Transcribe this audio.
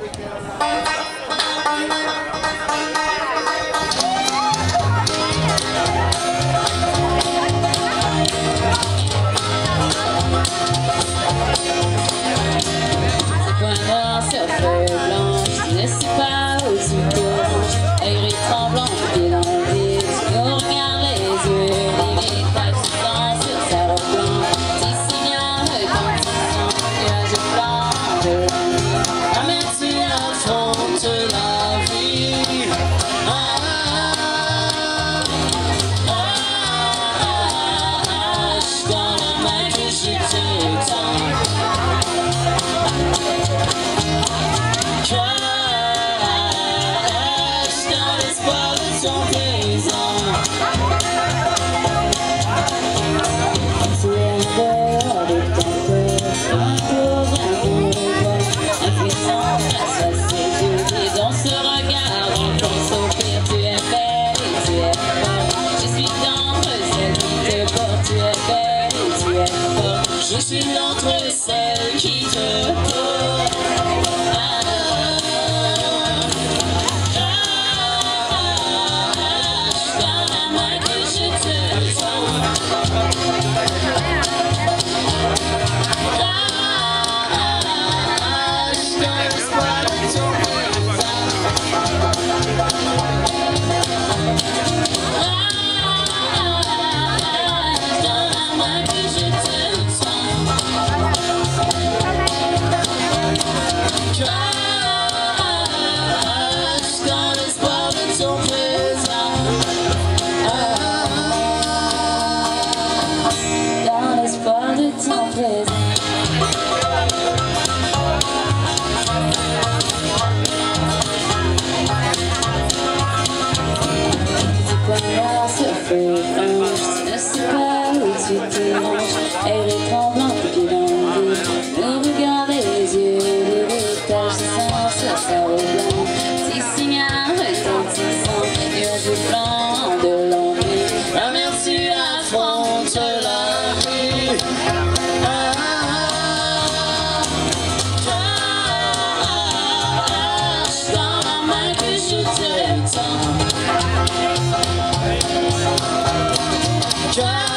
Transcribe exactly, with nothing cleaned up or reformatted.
Je suis entre celles qui te portent. Ah, ah, ah, ah, je donne à moi que je te sens. Ah, ah, ah, je donne l'espoir de ton présent. Ah, ah, ah, je donne à moi que je te sens. Dans l'espoir de ton présent, dans l'espoir de ton présent. C'est quoi la surface, tu ne sais pas où tu te ranges. Elle est tremblante et l'envie nous regarde les yeux, les taches de sang sur sa robe blanche. Petit signal retentissant, nuages blancs de l'ennui. La mer tu affrontes la vie. Ah, ah, ah, ah, je dans la main que je te tends.